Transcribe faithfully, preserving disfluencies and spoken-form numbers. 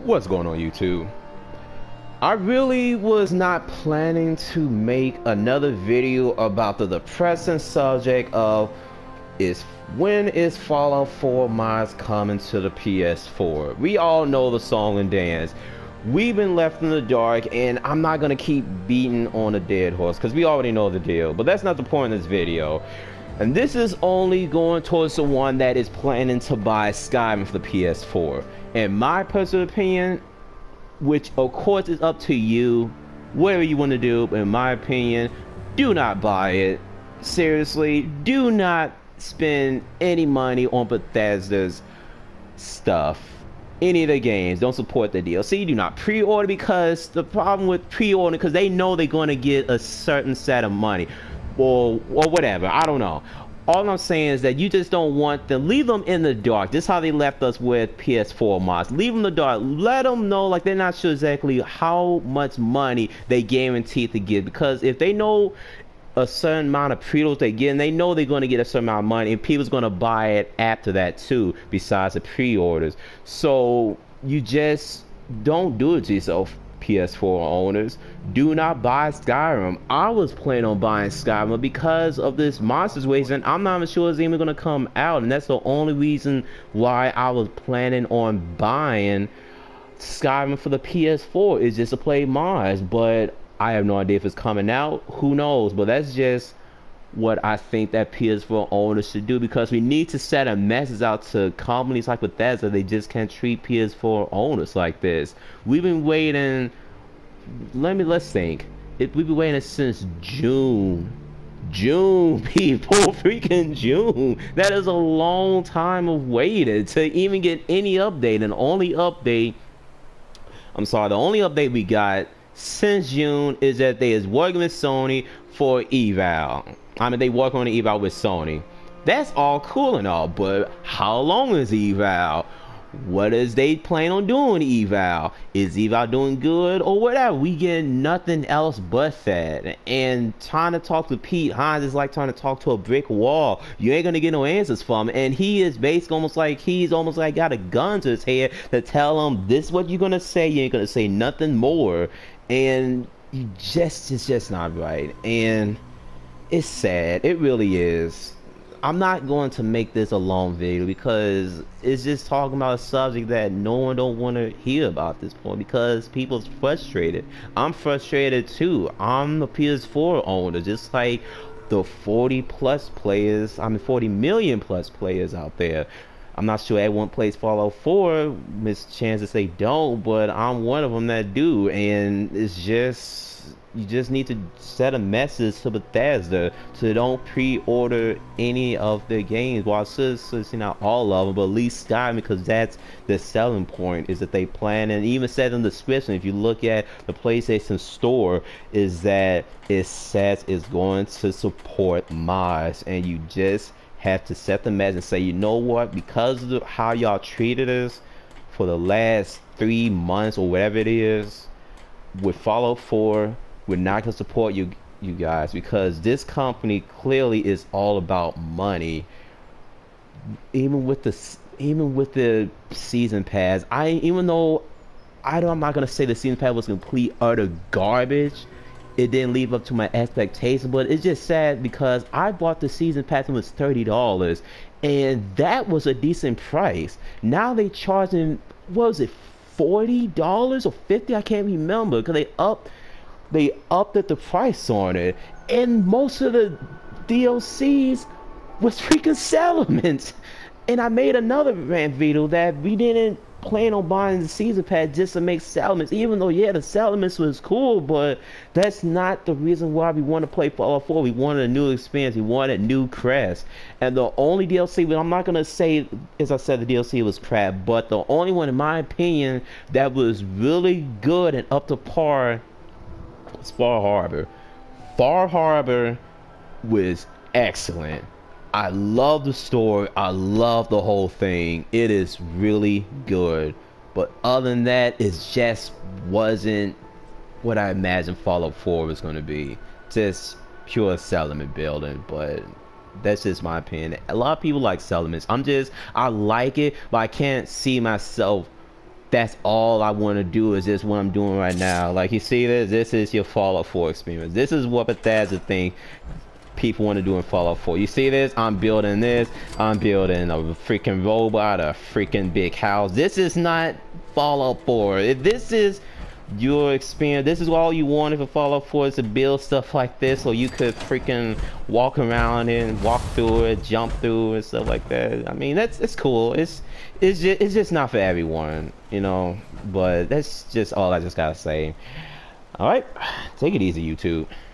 What's going on, YouTube? I really was not planning to make another video about the depressing subject of is when is Fallout four mods coming to the P S four. We all know the song and dance. We've been left in the dark, and I'm not gonna keep beating on a dead horse because we already know the deal. But that's not the point of this video. And this is only going towards the one that is planning to buy Skyrim for the P S four. In my personal opinion, which of course is up to you, whatever you want to do, but in my opinion, do not buy it. Seriously, do not spend any money on Bethesda's stuff. Any of the games. Don't support the D L C. Do not pre-order, because the problem with pre-ordering, because they know they're going to get a certain set of money. Or, or whatever, I don't know. All I'm saying is that you just don't want them. Leave them in the dark. This is how they left us with P S four mods. Leave them in the dark. Let them know, like, they're not sure exactly how much money they guarantee to get. Because if they know a certain amount of pre-orders they get, and they know they're going to get a certain amount of money, and people's going to buy it after that too, besides the pre-orders. So you just don't do it to yourself, P S four owners. Do not buy Skyrim. I was planning on buying Skyrim, but because of this monster situation, I'm not even sure it's even going to come out, and that's the only reason why I was planning on buying Skyrim for the P S four, is just to play mods. But I have no idea if it's coming out. Who knows? But that's just what I think that P S four owners should do, because we need to send a message out to companies like Bethesda. They just can't treat P S four owners like this. We've been waiting. Let me let's think. It, we've been waiting since June. June, people, freaking June. That is a long time of waiting to even get any update. And the only update, I'm sorry, the only update we got since June is that they is working with Sony for eval. I mean, they work on the eval with Sony. That's all cool and all, but how long is eval? What is they plan on doing eval? Is eval doing good or whatever? We get nothing else but that. And trying to talk to Pete Hines is like trying to talk to a brick wall. You ain't gonna get no answers from him. And he is basically almost like he's almost like got a gun to his head to tell him this is what you're gonna say. You ain't gonna say nothing more. And you just it's just not right. And it's sad. It really is. I'm not going to make this a long video because it's just talking about a subject that no one don't want to hear about at this point, because people's frustrated. I'm frustrated too. I'm a P S four owner, just like the forty plus players, I mean forty million plus players out there. I'm not sure everyone plays Fallout four. Miss chances they don't, but I'm one of them that do. And it's just, you just need to set a message to Bethesda to don't pre-order any of their games. Well, it's just, it's not all of them, but at least Skyrim, because that's the selling point, is that they plan, and even said in the description, if you look at the PlayStation Store, is that it says it's going to support mods, and you just have to set the message and say, you know what, because of the, how y'all treated us for the last three months or whatever it is with Fallout four, we're not going to support you you guys, because this company clearly is all about money. Even with the even with the season pass, I even though I don't, I'm not going to say the season pass was complete utter garbage, it didn't live up to my expectations, but it's just sad because I bought the season pass and it was thirty dollars, and that was a decent price. Now they charging, what was it, forty dollars or fifty dollars? I can't remember, because they up they upped the price on it, and most of the D L Cs was freaking settlements. And I made another rant video that we didn't plan on buying the season pass just to make settlements, even though yeah, the settlements was cool, but that's not the reason why we want to play Fallout four. We wanted a new experience, we wanted new crest, and the only D L C, I'm not gonna say, as I said, the D L C was crap, but the only one in my opinion that was really good and up to par was Far Harbor. Far Harbor was excellent. I love the story. I love the whole thing. It is really good. But other than that, it just wasn't what I imagined Fallout four was going to be. Just pure settlement building. But that's just my opinion. A lot of people like settlements. I'm just, I like it, but I can't see myself that's all I want to do is just what I'm doing right now. Like you see this, this is your Fallout four experience. This is what Bethesda think people want to do in Fallout four. You see this? I'm building this. I'm building a freaking robot, a freaking big house. This is not Fallout four. If this is your experience, this is all you wanted for Fallout four, is to build stuff like this so you could freaking walk around and walk through it, jump through and stuff like that. I mean, that's it's cool. It's it's just, it's just not for everyone, you know. But that's just all I just gotta say. All right, take it easy, YouTube.